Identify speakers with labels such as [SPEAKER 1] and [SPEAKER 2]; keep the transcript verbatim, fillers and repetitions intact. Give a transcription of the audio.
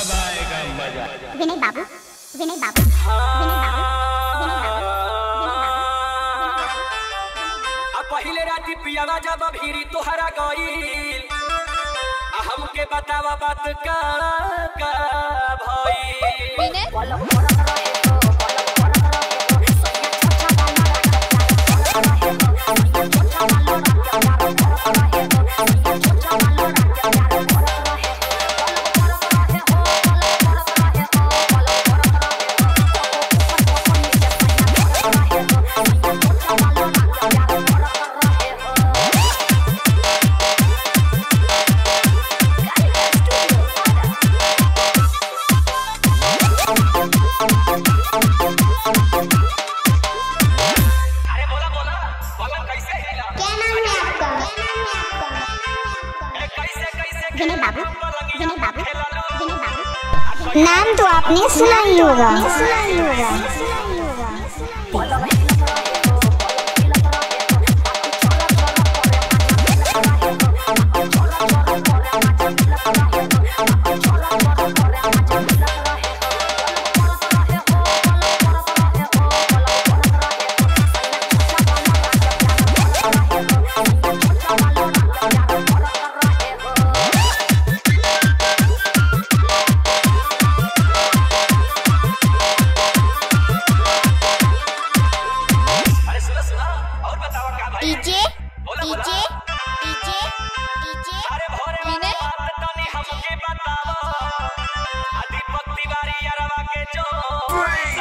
[SPEAKER 1] अब आएगा मजा।
[SPEAKER 2] विनय बाबू, विनय बाबू, विनय बाबू, विनय बाबू,
[SPEAKER 3] अब पहले राती पियावा जब भीरी तोहरा गईल, हमके बतावा बात का का भाई।
[SPEAKER 2] विनय बाबू, विनय बाबू, विनय बाबू। नाम तो आपने सुना ही होगा, सुना ही होगा। डीजे डीजे डीजे डीजे
[SPEAKER 3] अरे भोरे बात तनी हमके बतावा, दीपक तिवारी अरवा के जो